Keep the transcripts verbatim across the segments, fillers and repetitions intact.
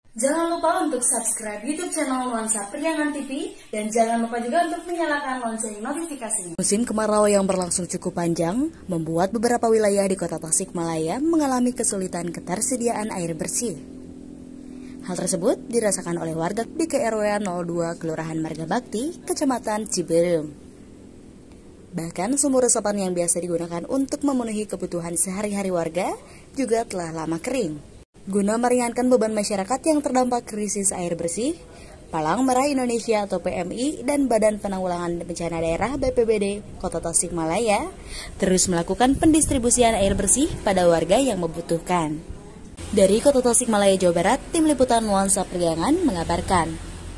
Jangan lupa untuk subscribe YouTube channel Nuansa Priangan T V dan jangan lupa juga untuk menyalakan lonceng notifikasinya. Musim kemarau yang berlangsung cukup panjang membuat beberapa wilayah di Kota Tasikmalaya mengalami kesulitan ketersediaan air bersih. Hal tersebut dirasakan oleh warga di K R W nol dua Kelurahan Margabakti, Kecamatan Ciberem. Bahkan sumur resapan yang biasa digunakan untuk memenuhi kebutuhan sehari-hari warga juga telah lama kering. Guna meringankan beban masyarakat yang terdampak krisis air bersih, Palang Merah Indonesia atau P M I dan Badan Penanggulangan Bencana Daerah B P B D Kota Tasikmalaya terus melakukan pendistribusian air bersih pada warga yang membutuhkan. Dari Kota Tasikmalaya, Jawa Barat, Tim Liputan Nuansa Priangan mengabarkan.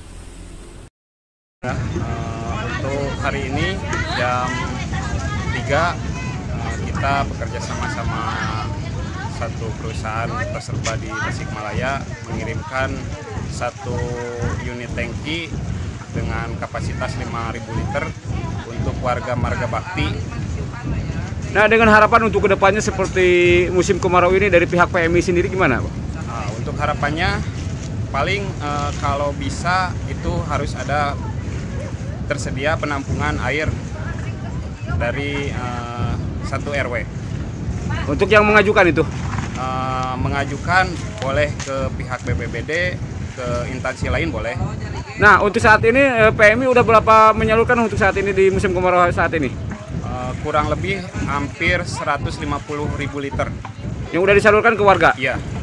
Nah, uh, untuk hari ini jam tiga uh, kita bekerja sama-sama satu perusahaan peserta di Tasikmalaya mengirimkan satu unit tangki dengan kapasitas lima ribu liter untuk warga Margabakti. Nah, dengan harapan untuk kedepannya seperti musim kemarau ini dari pihak P M I sendiri gimana, Pak? Nah, untuk harapannya paling uh, kalau bisa itu harus ada tersedia penampungan air dari uh, satu R W. Untuk yang mengajukan itu? Uh, mengajukan boleh ke pihak B P B D, ke instansi lain boleh. Nah, untuk saat ini P M I udah berapa menyalurkan untuk saat ini di musim kemarau saat ini? Uh, kurang lebih hampir seratus lima puluh ribu liter. Yang udah disalurkan ke warga? Iya.